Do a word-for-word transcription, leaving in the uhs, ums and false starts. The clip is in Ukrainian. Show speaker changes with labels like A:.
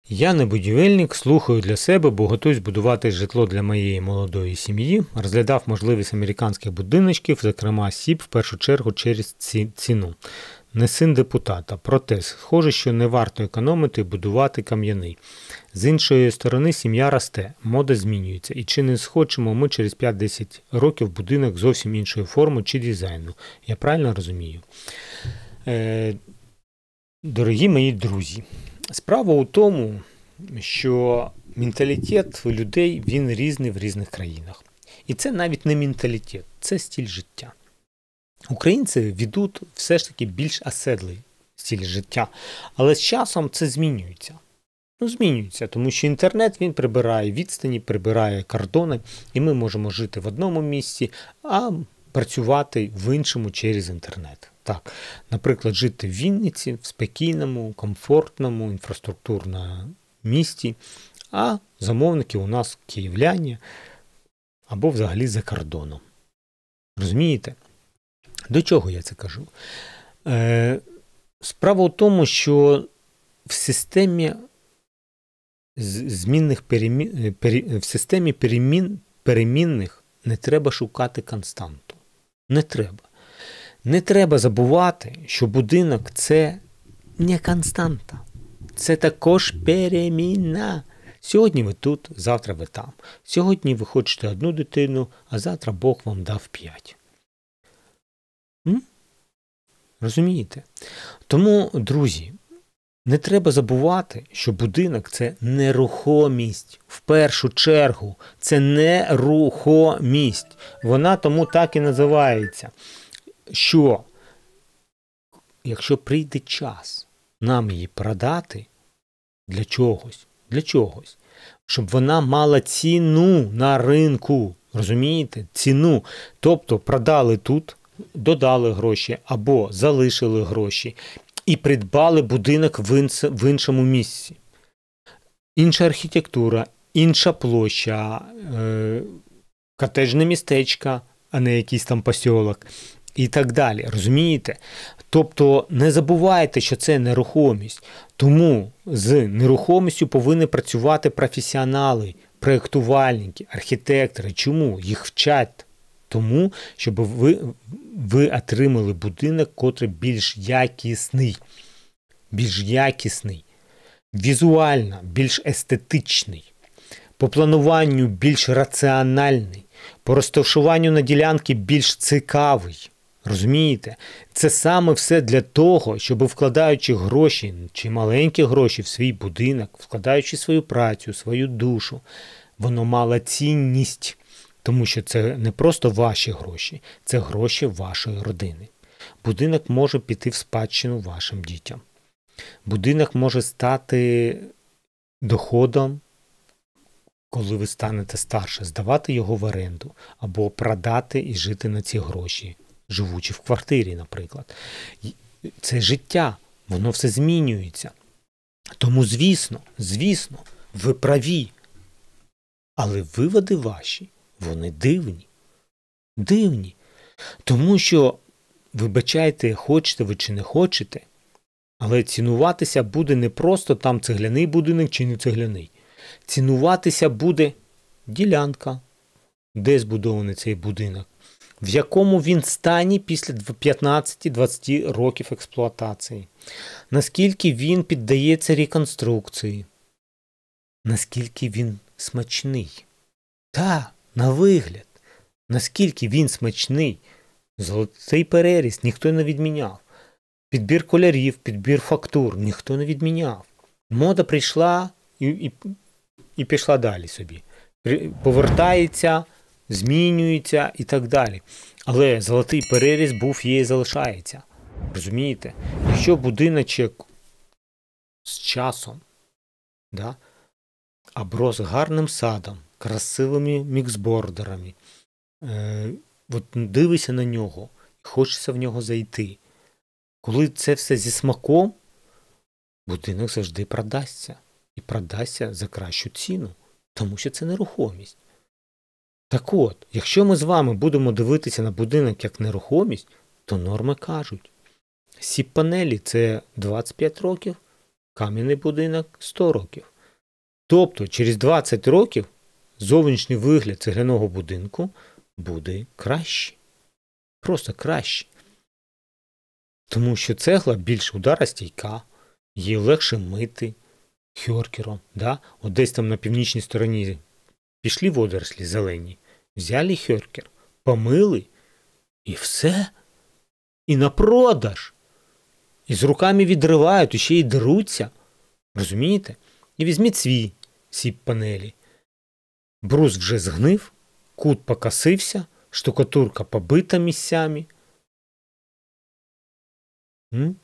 A: Я не будівельник, слухаю для себе, бо готуюсь будувати житло для моєї молодої сім'ї. Розглядав можливість американських будиночків, зокрема СІП, в першу чергу через ці- ціну. Не син депутата, проте схоже, що не варто економити і будувати кам'яний. З іншої сторони, сім'я росте, мода змінюється. І чи не схочемо ми через п'ять-десять років будинок зовсім іншої форми чи дизайну? Я правильно розумію? Е, дорогі мої друзі, справа у тому, що менталітет людей, він різний в різних країнах. І це навіть не менталітет, це стиль життя. Українці ведуть все ж таки більш оседлий стиль життя, але з часом це змінюється. Ну, змінюється, тому що інтернет, він прибирає відстані, прибирає кордони, і ми можемо жити в одному місці, а працювати в іншому через інтернет. Так, наприклад, жити в Вінниці, в спокійному, комфортному, інфраструктурному місті, а замовники у нас київляні або взагалі за кордоном. Розумієте? До чого я це кажу? Е, справа в тому, що в системі змінних перемін, пері, в системі перемін, перемінних не треба шукати константу. Не треба. Не треба забувати, що будинок – це не константа. Це також перемінна. Сьогодні ви тут, завтра ви там. Сьогодні ви хочете одну дитину, а завтра Бог вам дав п'ять. М? Розумієте? Тому, друзі, не треба забувати, що будинок – це нерухомість. В першу чергу, це нерухомість. Вона тому так і називається. Що, якщо прийде час нам її продати для чогось, для чогось, щоб вона мала ціну на ринку, розумієте? Ціну. Тобто продали тут, додали гроші або залишили гроші і придбали будинок в іншому місці. Інша архітектура, інша площа, е- котеджне містечко, а не якийсь там посілок. І так далі, розумієте? Тобто не забувайте, що це нерухомість. Тому з нерухомістю повинні працювати професіонали, проєктувальники, архітектори. Чому? Їх вчать. Тому, щоб ви, ви отримали будинок, котрий більш якісний. Більш якісний. Візуально більш естетичний. По плануванню більш раціональний. По розташуванню на ділянки більш цікавий. Розумієте? Це саме все для того, щоб вкладаючи гроші, чи маленькі гроші в свій будинок, вкладаючи свою працю, свою душу, воно мало цінність. Тому що це не просто ваші гроші, це гроші вашої родини. Будинок може піти в спадщину вашим дітям. Будинок може стати доходом, коли ви станете старше, здавати його в оренду, або продати і жити на ці гроші, живучи в квартирі, наприклад. Це життя, воно все змінюється. Тому, звісно, звісно, ви праві. Але виводи ваші, вони дивні. Дивні. Тому що, вибачайте, хочете ви чи не хочете, але цінуватися буде не просто там цегляний будинок чи не цегляний. Цінуватися буде ділянка, де збудований цей будинок, в якому він стані після п'ятнадцять-двадцять років експлуатації, наскільки він піддається реконструкції, наскільки він смачний. Та, на вигляд, наскільки він смачний. Золотий переріз ніхто не відміняв. Підбір кольорів, підбір фактур ніхто не відміняв. Мода прийшла і, і, і пішла далі собі. Повертається, змінюється і так далі. Але золотий переріз був, є і залишається. Розумієте? Якщо будиночок з часом, да, оброс гарним садом, красивими міксбордерами, е, от дивишся на нього, хочеться в нього зайти. Коли це все зі смаком, будинок завжди продасться. І продасться за кращу ціну, тому що це нерухомість. Так от, якщо ми з вами будемо дивитися на будинок як нерухомість, то норми кажуть. Сіп-панелі – це двадцять п'ять років, кам'яний будинок – сто років. Тобто через двадцять років зовнішній вигляд цегляного будинку буде кращий. Просто кращий. Тому що цегла більш ударостійка, її легше мити хьоркером. Да? От десь там на північній стороні пішли водорослі зелені, взяли хьоркер, помили і все. І на продаж. І з руками відривають, і ще й деруться. Розумієте? І візьміть свій сіп-панелі. Брус вже згнив, кут покосився, штукатурка побита місцями. М?